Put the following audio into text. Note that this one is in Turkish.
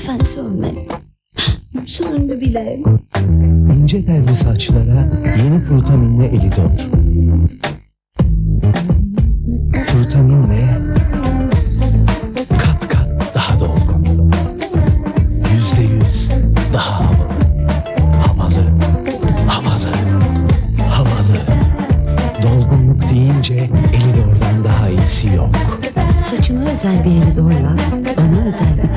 Lütfen sönme. Söndü bile. İnce telli saçlara yeni Frutamin'le Elidor. Frutamin'le kat kat daha dolgun. %100 daha havalı. Havalı, havalı, havalı. Dolgunluk deyince Elidor'dan daha iyisi yok. Saçıma özel bir Elidor'la bana özel bir